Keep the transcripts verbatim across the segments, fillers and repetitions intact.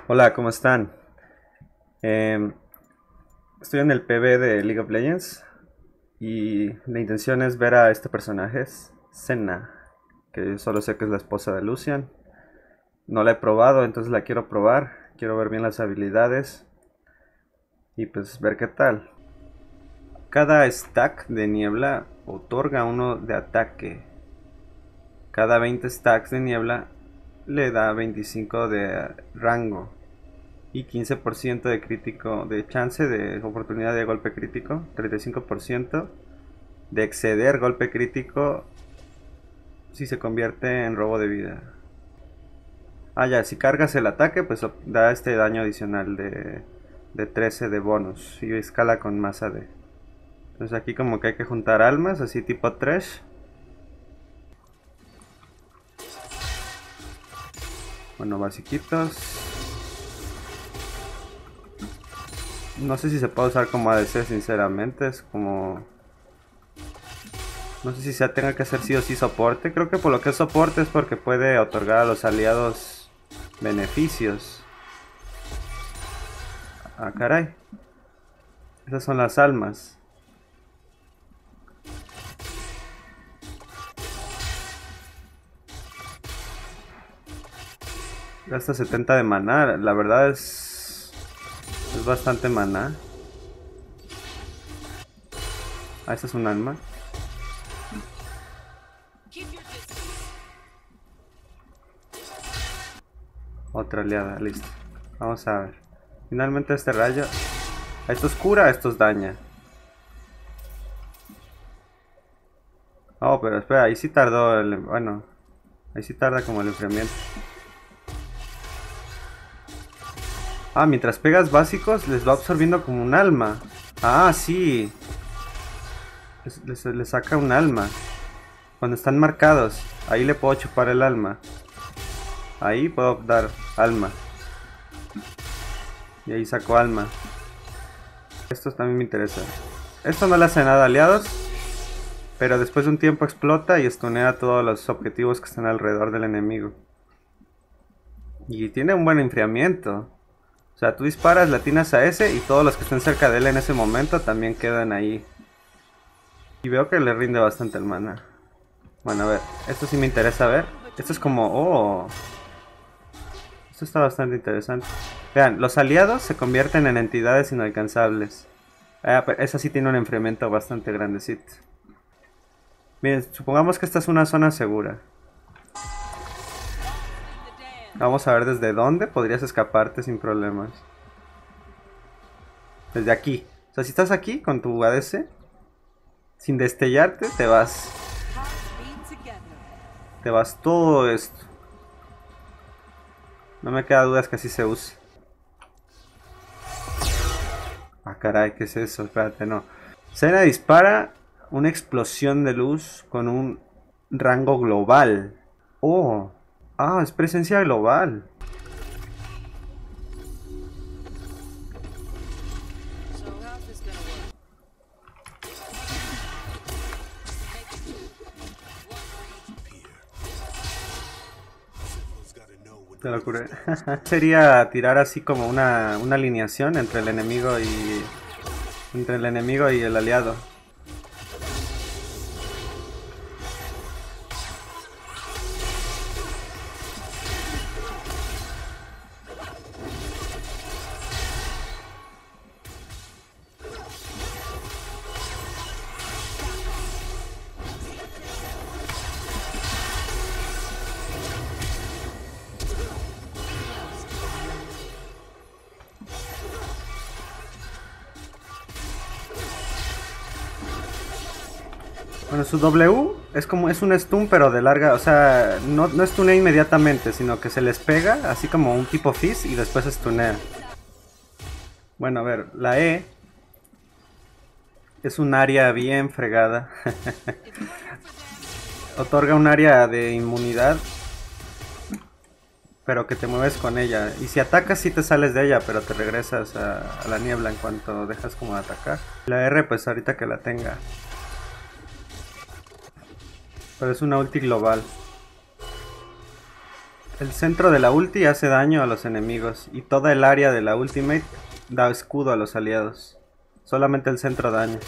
Hola, ¿cómo están? Em, Estoy en el P B de League of Legends y la intención es ver a este personaje, es Senna, que yo solo sé que es la esposa de Lucian. No la he probado, entonces la quiero probar, quiero ver bien las habilidades y pues ver qué tal. Cada stack de niebla otorga uno de ataque. Cada veinte stacks de niebla le da veinticinco de rango. Y quince por ciento de crítico, de chance de oportunidad de golpe crítico, treinta y cinco por ciento de exceder golpe crítico si se convierte en robo de vida. Ah, ya, si cargas el ataque, pues da este daño adicional de, de trece de bonus y escala con más A D. Entonces aquí como que hay que juntar almas, así tipo trash. Bueno, basiquitos. No sé si se puede usar como A D C, sinceramente, es como... No sé si se tenga que hacer sí o sí soporte. Creo que por lo que es soporte es porque puede otorgar a los aliados beneficios. Ah, caray. Esas son las almas. Gasta setenta de maná. La verdad es... Es bastante maná. Ah, esa es un alma. Otra aliada, listo. Vamos a ver. Finalmente este rayo... Esto es cura, esto es daña. Oh, pero espera, ahí sí tardó el... Bueno, ahí sí tarda como el enfriamiento. Ah, mientras pegas básicos les va absorbiendo como un alma. Ah, sí. Les, les, les saca un alma. Cuando están marcados, ahí le puedo chupar el alma. Ahí puedo dar alma. Y ahí saco alma. Esto también me interesa. Esto no le hace nada a aliados, pero después de un tiempo explota y stunea todos los objetivos que están alrededor del enemigo. Y tiene un buen enfriamiento. O sea, tú disparas, le atinas a ese y todos los que estén cerca de él en ese momento también quedan ahí. Y veo que le rinde bastante el mana. Bueno, a ver, esto sí me interesa ver. Esto es como... Oh, esto está bastante interesante. Vean, los aliados se convierten en entidades inalcanzables. Ah, pero esa sí tiene un enfriamiento bastante grandecito. Miren, supongamos que esta es una zona segura. Vamos a ver desde dónde podrías escaparte sin problemas. Desde aquí. O sea, si estás aquí con tu A D C, sin destellarte, te vas. Te vas todo esto. No me queda dudas que así se use. Ah, caray, ¿qué es eso? Espérate, no. Senna dispara una explosión de luz con un rango global. Oh, ah, es presencia global. Te lo curé. Sería tirar así como una, una alineación entre el enemigo y entre el enemigo y el aliado. Bueno, su W es como es un stun pero de larga, o sea, no, no stunea inmediatamente, sino que se les pega, así como un tipo fizz y después stunea. Bueno, a ver, la E es un área bien fregada. Otorga un área de inmunidad, pero que te mueves con ella. Y si atacas sí te sales de ella, pero te regresas a, a la niebla en cuanto dejas como de atacar. La R pues ahorita que la tenga. Pero es una ulti global. El centro de la ulti hace daño a los enemigos y toda el área de la ultimate da escudo a los aliados. Solamente el centro daña.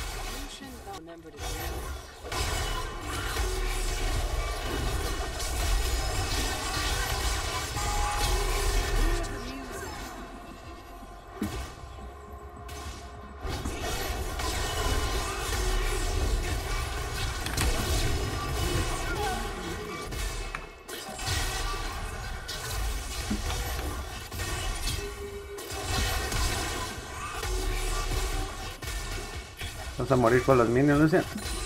Vamos a morir por los minions, Lucian.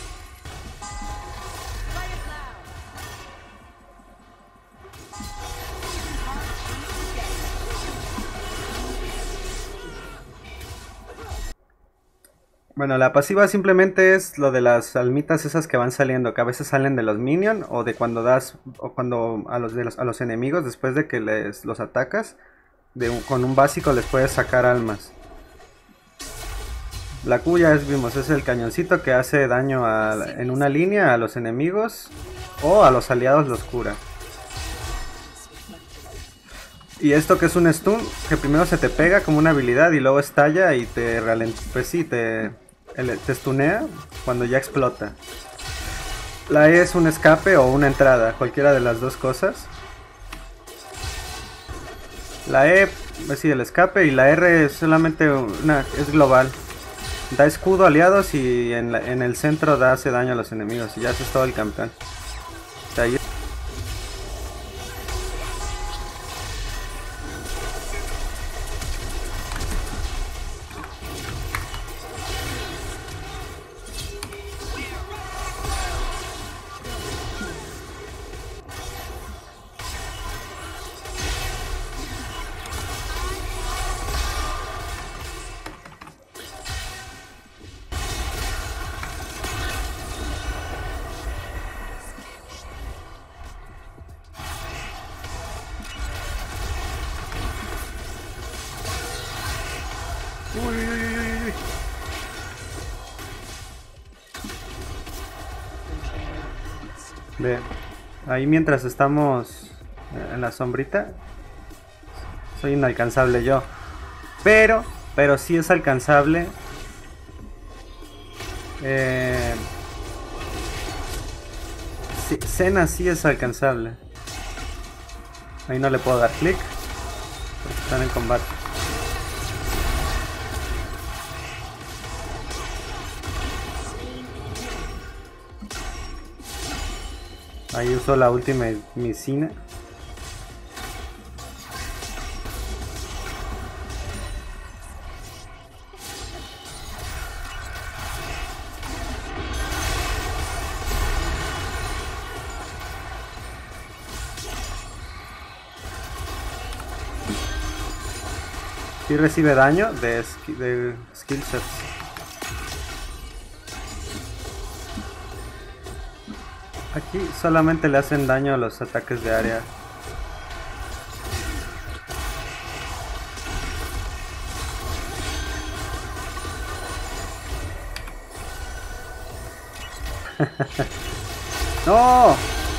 Bueno, la pasiva simplemente es lo de las almitas esas que van saliendo, que a veces salen de los minions o de cuando das o cuando a los de los, a los enemigos después de que les los atacas, de un, con un básico les puedes sacar almas. La Q ya es, vimos, es el cañoncito que hace daño a, en una línea a los enemigos o a los aliados los cura. Y esto que es un stun, que primero se te pega como una habilidad y luego estalla y te ralentiza, pues sí, te, te stunea cuando ya explota. La E es un escape o una entrada, cualquiera de las dos cosas. La E, pues sí, el escape, y la R es solamente una, es global. Da escudo a aliados y en, la, en el centro da hace daño a los enemigos. Y ya eso es todo el campeón. O sea, ahí... Uy, uy, uy, uy. Ve, ahí mientras estamos en la sombrita, soy inalcanzable yo. Pero, pero sí es alcanzable. Eh, sí, Senna sí es alcanzable. Ahí no le puedo dar clic porque están en combate. Ahí uso la última Micina. Sí recibe daño de, de skill shots. Aquí solamente le hacen daño a los ataques de área. ¡No!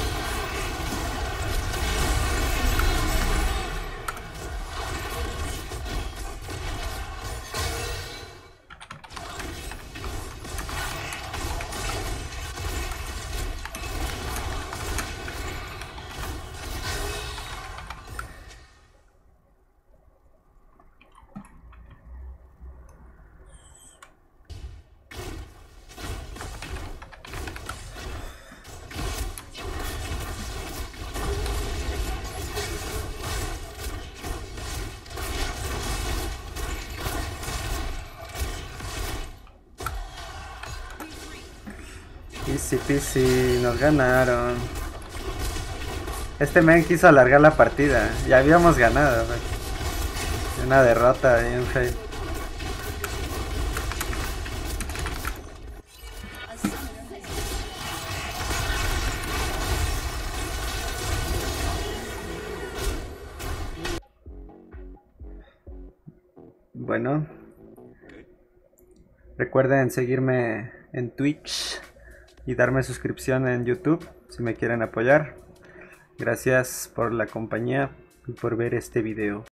Easy peasy, nos ganaron. Este men quiso alargar la partida. Ya habíamos ganado. Man. Una derrota y un fail. Bueno, recuerden seguirme en Twitch y darme suscripción en YouTube si me quieren apoyar. Gracias por la compañía y por ver este video.